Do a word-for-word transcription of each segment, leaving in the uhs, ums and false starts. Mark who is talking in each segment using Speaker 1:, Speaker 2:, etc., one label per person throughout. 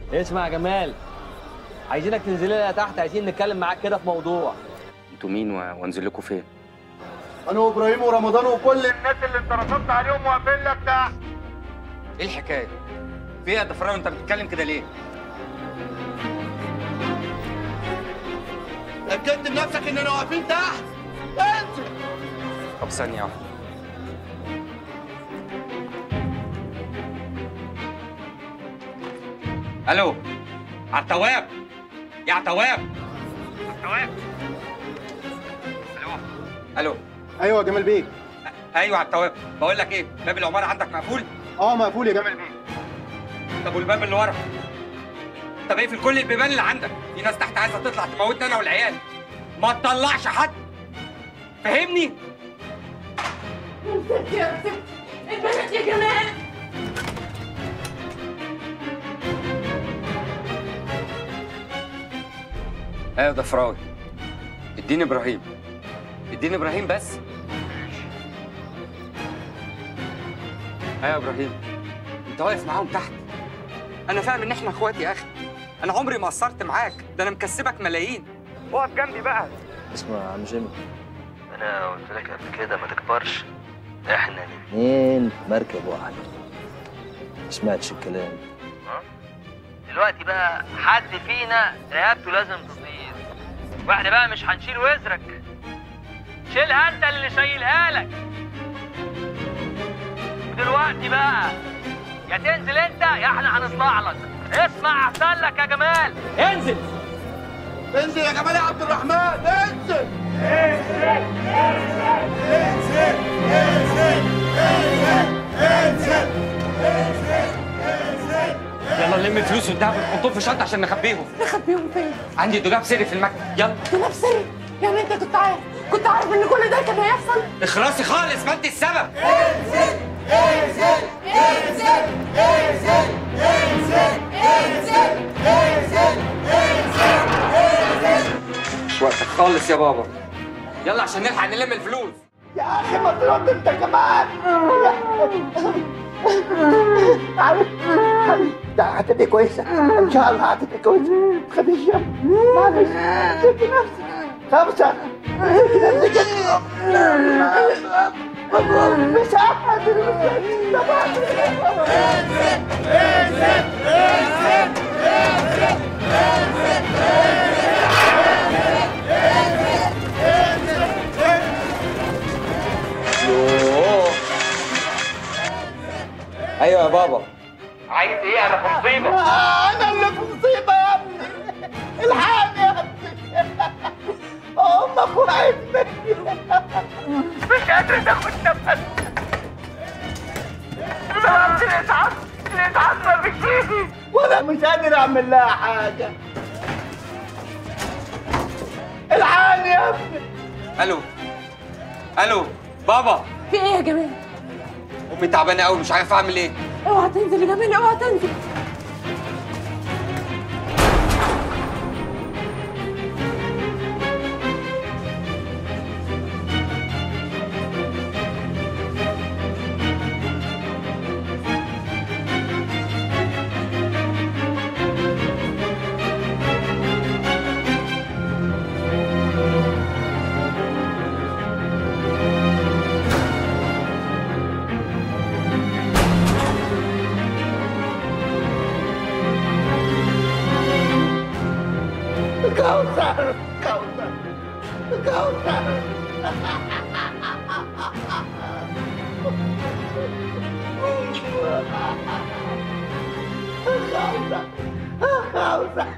Speaker 1: اسمع يا جمال، عايزينك تنزل لنا تحت، عايزين نتكلم معاك كده في موضوع.
Speaker 2: انتوا مين وانزل لكم فين؟
Speaker 3: انا وابراهيم ورمضان وكل الناس اللي انت رصدت عليهم واقفين لك تحت.
Speaker 2: ايه الحكايه؟ في ايه يا ضفراوي انت بتتكلم كده ليه؟
Speaker 3: اكدت بنفسك اننا واقفين تحت. انزل.
Speaker 2: طب ثانيه واحده. الو عالتواب يا عالتواب. عالتواب. الو الو.
Speaker 3: ايوه يا جمال بيه.
Speaker 2: ايوه عالتواب. بقول لك ايه، باب العماره عندك مقفول؟
Speaker 3: اه مقفول يا جمال بيه.
Speaker 2: طب والباب اللي ورا؟ طب اقفل كل البيبان اللي عندك، في ناس تحت عايزه تطلع تموتنا انا والعيال. ما تطلعش حد. فهمني؟
Speaker 4: امسك يا امسك البنات يا جمال.
Speaker 2: ايوه يا ضفراوي، اديني ابراهيم، اديني ابراهيم بس. ايوه يا ابراهيم، انت واقف معاهم تحت. انا فاهم ان احنا اخوات يا اخي، انا عمري ما قصرت معاك، ده انا مكسبك ملايين. اقف جنبي بقى.
Speaker 1: اسمع يا عم جيمي،
Speaker 5: انا قلت لك قبل كده ما تكبرش، احنا
Speaker 1: اتنين مركب واحد. ما سمعتش الكلام.
Speaker 5: ها؟ دلوقتي بقى حد فينا رقبته لازم تطير، واحنا بقى مش هنشيل وزرك، شيلها انت اللي شايلها لك. ودلوقتي بقى يا تنزل انت يا احنا هنطلع لك. اسمع احسن لك يا جمال.
Speaker 1: انزل
Speaker 3: انزل يا جمال يا عبد الرحمن، انزل. انزل انزل انزل انزل انزل انزل.
Speaker 2: يلا نلم الفلوس والدهب ونحطهم في شنطه عشان نخبيهم.
Speaker 4: نخبيهم فين؟
Speaker 2: عندي دولاب سري في المكتب، يلا.
Speaker 4: دولاب سري؟ يعني انت كنت عارف كنت عارف ان كل ده كان هيحصل؟
Speaker 2: اخرسي خالص، ما انت السبب.
Speaker 3: انزل انزل انزل انزل انزل انزل انزل انزل.
Speaker 2: مش وقتك خالص يا بابا، يلا عشان نلحق نلم الفلوس.
Speaker 3: يا اخي ما ترد انت كمان. عارف ده هتبقى كويسه ان شاء الله، هتبقى كويسه. ما تخافيش يا معلش، امسكي نفسك. خمسه امسكي نفسك. مش قادر. انزل انزل انزل
Speaker 2: يوه. ايوه يا بابا.
Speaker 5: عايز ايه؟ انا في مصيبه.
Speaker 3: انا اللي في مصيبه يا ابني. الحقني يا ابني، امك وقعت مني.
Speaker 5: مش قادر تاخد نفس. ضربت الاسعاف، الاسعاف ما بتجيش.
Speaker 3: وانا مش قادر اعمل لها حاجه. الحقني يا ابني.
Speaker 2: الو الو بابا.
Speaker 4: في ايه يا جمال؟
Speaker 2: امي تعبانه قوي، مش عارف اعمل ايه.
Speaker 4: اوعى تنزل يا جمال، اوعى تنزل.
Speaker 3: كوثر كوثر كوثر. كوثر كوثر.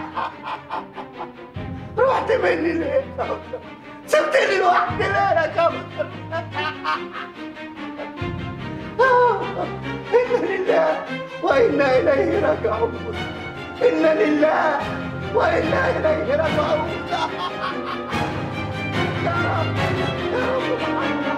Speaker 3: رحت مني ليه يا كوثر؟ سبتني لوحدي ليه يا كوثر؟ إنا لله وإنا إليه راجعون. إنا لله وإنا إليه راجعون. يا رب يا رب.